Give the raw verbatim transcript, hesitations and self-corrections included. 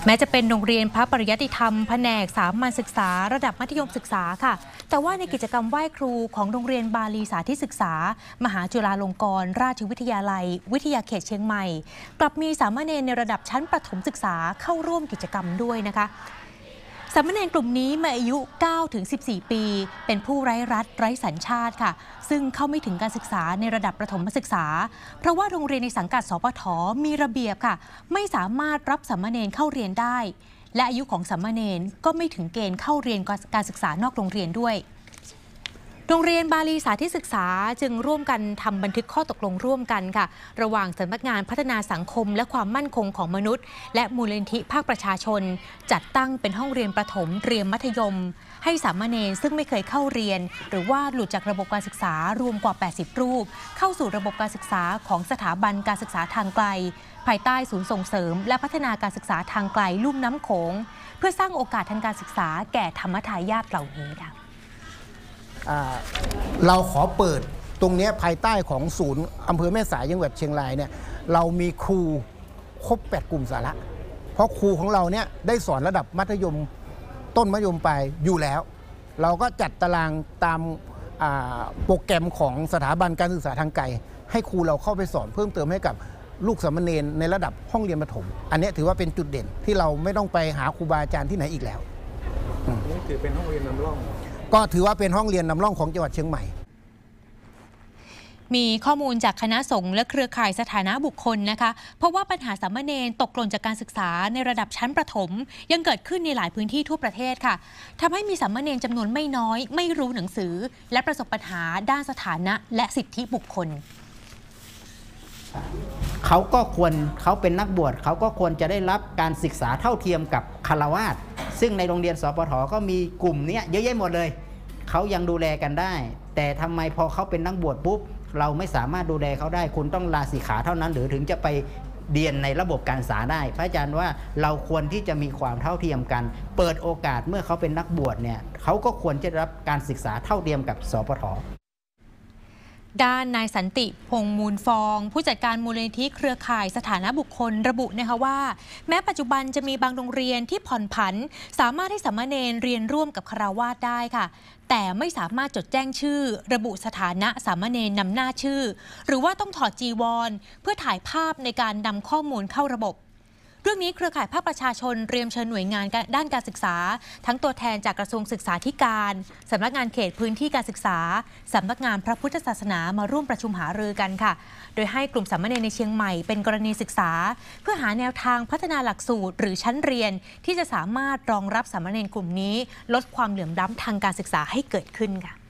แม้จะเป็นโรงเรียนพระปริยัติธรรมแผนกสามัญศึกษาระดับมัธยมศึกษาค่ะแต่ว่าในกิจกรรมไหว้ครูของโรงเรียนบาลีสาธิตศึกษามหาจุฬาลงกรณราชวิทยาลัยวิทยาเขตเชียงใหม่กลับมีสามเณรในระดับชั้นประถมศึกษาเข้าร่วมกิจกรรมด้วยนะคะสามเณรกลุ่มนี้มีอายุ เก้าถึงสิบสี่ ปีเป็นผู้ไร้รัฐไร้สัญชาติค่ะซึ่งเข้าไม่ถึงการศึกษาในระดับประถมศึกษาเพราะว่าโรงเรียนในสังกัดสปท.มีระเบียบค่ะไม่สามารถรับสามเณรเข้าเรียนได้และอายุของสามเณรก็ไม่ถึงเกณฑ์เข้าเรียนการศึกษานอกโรงเรียนด้วยโรงเรียนบาลีสาธิตศึกษาจึงร่วมกันทำบันทึกข้อตกลงร่วมกันค่ะระหว่างสำนักงานพัฒนาสังคมและความมั่นคงของมนุษย์และมูลนิธิภาคประชาชนจัดตั้งเป็นห้องเรียนประถมเตรียมมัธยมให้สามเณรซึ่งไม่เคยเข้าเรียนหรือว่าหลุดจากระบบการศึกษารวมกว่าแปดสิบรูปเข้าสู่ระบบการศึกษาของสถาบันการศึกษาทางไกลภายใต้ศูนย์ส่งเสริมและพัฒนาการศึกษาทางไกลลุ่มน้ำโขงเพื่อสร้างโอกาสทางการศึกษาแก่ธรรมทายาทเหล่านี้ค่ะเราขอเปิดตรงนี้ภายใต้ของศูนย์อำเภอแม่สายจังหวัดเชียงรายเนี่ยเรามีครูครบแปดกลุ่มสาระเพราะครูของเราเนี่ยได้สอนระดับมัธยมต้นมัธยมปลายอยู่แล้วเราก็จัดตารางตามโปรแกรมของสถาบันการศึกษาทางไกลให้ครูเราเข้าไปสอนเพิ่มเติมให้กับลูกสามเณรในระดับห้องเรียนประถมอันนี้ถือว่าเป็นจุดเด่นที่เราไม่ต้องไปหาครูบาอาจารย์ที่ไหนอีกแล้วนี่ถือเป็นห้องเรียนนำร่องก็ถือว่าเป็นห้องเรียนนำร่องของจังหวัดเชียงใหม่มีข้อมูลจากคณะสงฆ์และเครือข่ายสถานะบุคคลนะคะเพราะว่าปัญหาสามเณรตกหล่นจากการศึกษาในระดับชั้นประถมยังเกิดขึ้นในหลายพื้นที่ทั่วประเทศค่ะทำให้มีสามเณรจำนวนไม่น้อยไม่รู้หนังสือและประสบปัญหาด้านสถานะและสิทธิบุคคลเขาก็ควรเขาเป็นนักบวชเขาก็ควรจะได้รับการศึกษาเท่าเทียมกับฆราวาสซึ่งในโรงเรียนสปท.ก็มีกลุ่มนี้เยอะแยะหมดเลยเขายังดูแลกันได้แต่ทำไมพอเขาเป็นนักบวชปุ๊บเราไม่สามารถดูแลเขาได้คุณต้องลาสิกขาเท่านั้นหรือถึงจะไปเรียนในระบบการศึกษาได้พระอาจารย์ว่าเราควรที่จะมีความเท่าเทียมกันเปิดโอกาสเมื่อเขาเป็นนักบวชเนี่ยเขาก็ควรจะรับการศึกษาเท่าเทียมกับสปท. ด้านนายสันติพงษ์มูลฟองผู้จัดการมูลนิธิเครือข่ายสถานะบุคคลระบุนะคะว่าแม้ปัจจุบันจะมีบางโรงเรียนที่ผ่อนผันสามารถให้สามเณรเรียนร่วมกับฆราวาสได้ค่ะแต่ไม่สามารถจดแจ้งชื่อระบุสถานะสามเณรนำหน้าชื่อหรือว่าต้องถอดจีวรเพื่อถ่ายภาพในการนำข้อมูลเข้าระบบเรื่องนี้เครือข่ายภาคประชาชนเตรียมเชิญหน่วยงานด้านการศึกษาทั้งตัวแทนจากกระทรวงศึกษาธิการสำนักงานเขตพื้นที่การศึกษาสำนักงานพระพุทธศาสนามาร่วมประชุมหารือกันค่ะโดยให้กลุ่มสามเณรในเชียงใหม่เป็นกรณีศึกษาเพื่อหาแนวทางพัฒนาหลักสูตรหรือชั้นเรียนที่จะสามารถรองรับสามเณรกลุ่มนี้ลดความเหลื่อมล้ำทางการศึกษาให้เกิดขึ้นค่ะ